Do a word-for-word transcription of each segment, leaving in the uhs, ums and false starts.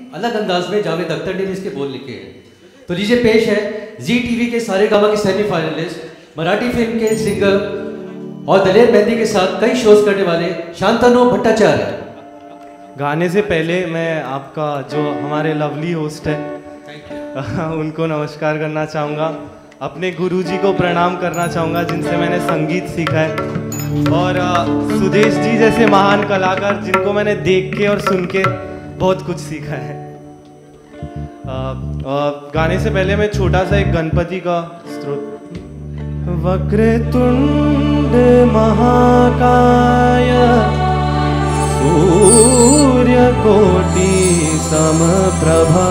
अलग अंदाज में जावेद अख्तर ने भी इसके बोल लिखे हैं। तो लीजिए पेश है जी टीवी के सारे गामा के सेमीफाइनलिस्ट, मराठी फिल्म के सिंगर और दलेर मेहंदी के साथ कई शोज करने वाले शांतनु भट्टाचार्य। गाने से पहले मैं आपका जो हमारे लवली होस्ट है उनको नमस्कार करना चाहूँगा, अपने गुरुजी को प्रणाम करना चाहूँगा जिनसे मैंने संगीत सीखा है, और सुदेश जी जैसे महान कलाकार जिनको मैंने देख के और सुन के बहुत कुछ सीखा है। आ, आ, गाने से पहले मैं छोटा सा एक गणपति का स्तोत्र। वक्रतुंड महाकाय सूर्यकोटि समप्रभा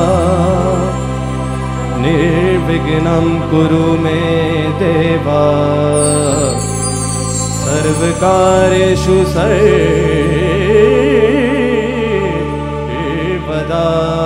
निर्विघ्नं कुरु मे देवा सर्वकार्येषु सर्वदा।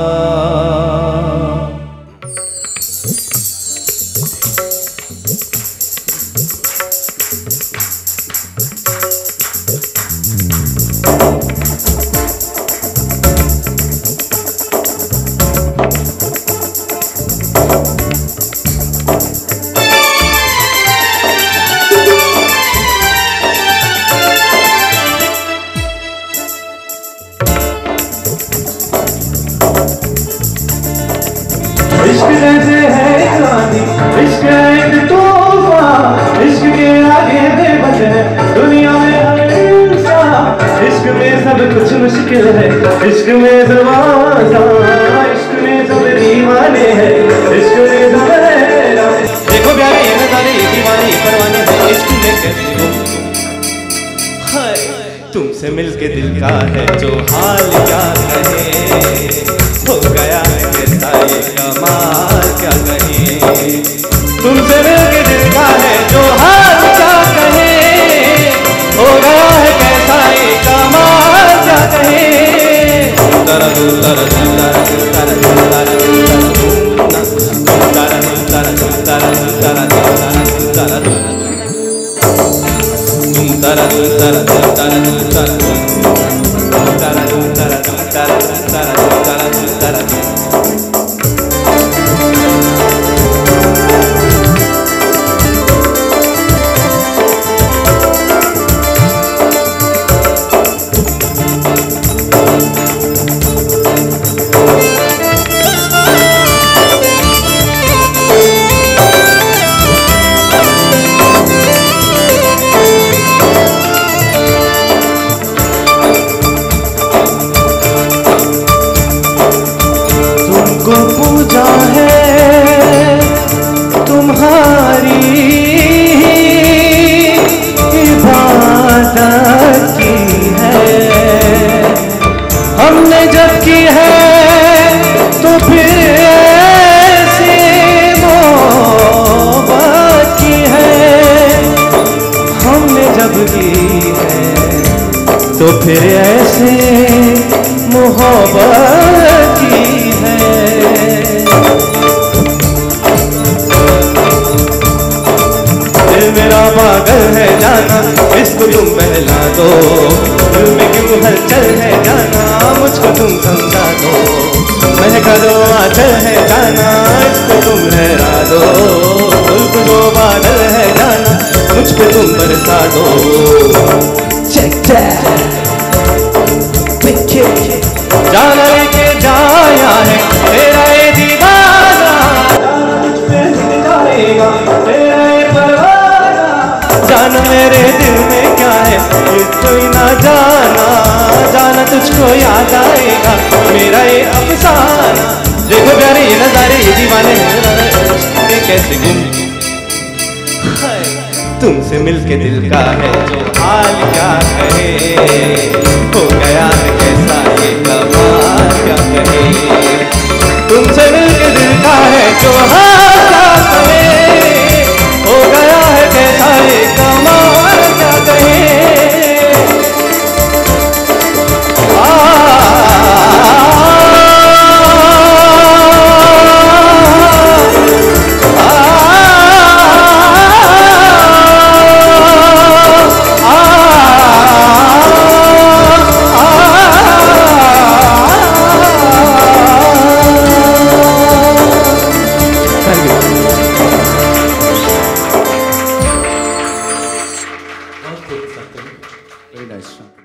मुश्किल है इश्क में ज़माना, इश्क में सब दीवाने हैं, इश्क में सब हैरान। देखो प्यारे ये नज़ारे, ये दीवाने, ये परवाने हैं, इश्क में कैसे हो हाय तुमसे मिलके दिल का है जो हाल क्या कहे, हो गया है कैसा ये कमाल क्या कहे। तुमसे मिलके दिल का है जो हाल क्या कहे, हो गया है कैसा ये कमाल क्या कहे। तारा तारा तारा तारा तारा तारा तारा तारा तारा तारा तुम तारा तारा तारा तारा तारा तारा तारा तारा तारा तारा। तो फिर ऐसे मोहब्बत की है। दिल मेरा पागल है जाना, इसको तुम बहला दो, दिल में क्यों हलचल है जाना, मुझको तुम समझा दो, महका दो आंचल है जाना, इसको तुम लहरा दो, दिल को जो बादल है जाना, मुझ पे तुम बरसा दो। Check that, जाना लेके जाया है तेरा ये दीवाना, मुझ पे जाएगा तेरा ये परवाना, जाना मेरे दिल में क्या है ये कोई ना जाना, जाना तुझको याद आएगा मेरा ये अफसाना। देखो प्यारे ये नजारे, ये दीवाने कैसे गुम, तुमसे मिलके दिल का है जो हाल क्या कहे, हो गया है कैसा ये कमाल क्या कहे। तुमसे मिलके दिल का है जो हाल क्या कहे, हो गया है कैसा ये कमाल क्या कहे। Thank you, Shantanu. Very nice.